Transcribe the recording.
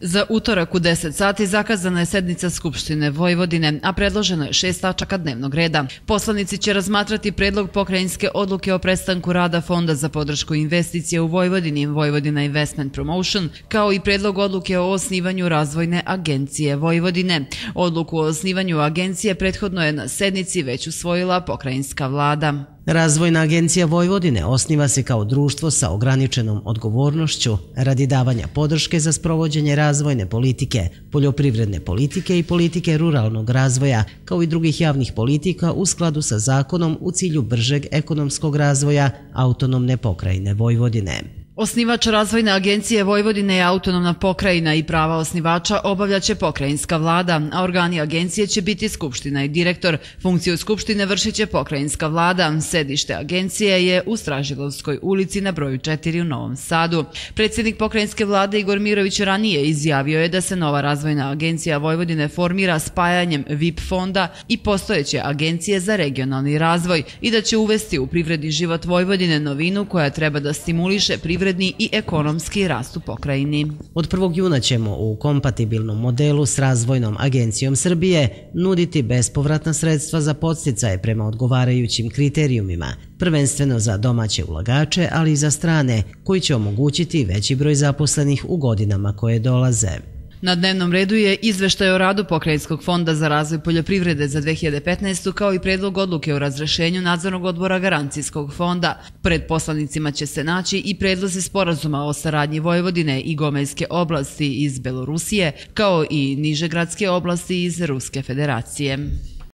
Za utorak u 10 sati zakazana je sednica Skupštine Vojvodine, a predloženo je 6 tačaka dnevnog reda. Poslanici će razmatrati predlog pokrajinske odluke o prestanku rada Fonda za podršku investicije u Vojvodini, Vojvodina Investment Promotion, kao i predlog odluke o osnivanju Razvojne agencije Vojvodine. Odluku o osnivanju agencije prethodno je na sednici već usvojila pokrajinska vlada. Razvojna agencija Vojvodine osniva se kao društvo sa ograničenom odgovornošću radi davanja podrške za sprovođenje razvojne politike, poljoprivredne politike i politike ruralnog razvoja, kao i drugih javnih politika u skladu sa zakonom u cilju bržeg ekonomskog razvoja autonomne pokrajine Vojvodine. Osnivač Razvojne agencije Vojvodine je autonomna pokrajina i prava osnivača obavljaće pokrajinska vlada, a organi agencije će biti Skupština i direktor. Funkciju Skupštine vršit će pokrajinska vlada. Sedište agencije je u Stražilovskoj ulici na broju 4 u Novom Sadu. Predsjednik pokrajinske vlade Igor Mirović ranije izjavio je da se nova Razvojna agencija Vojvodine formira spajanjem VIP fonda i postojeće agencije za regionalni razvoj i da će uvesti u privredni život Vojvodine novinu koja treba da stimuliše privredni i ekonomski rast u pokrajini. Od 1. juna ćemo u kompatibilnom modelu s Razvojnom agencijom Srbije nuditi bespovratna sredstva za podsticaje prema odgovarajućim kriterijumima, prvenstveno za domaće ulagače, ali i za strane, koji će omogućiti veći broj zaposlenih u godinama koje dolaze. Na dnevnom redu je izveštaj o radu Pokrajinskog fonda za razvoj poljoprivrede za 2015. kao i predlog odluke o razrešenju nadzornog odbora Garancijskog fonda. Pred poslanicima će se naći i predlozi sporazuma o saradnji Vojvodine i Gomajske oblasti iz Belorusije, kao i Nižegradske oblasti iz Ruske federacije.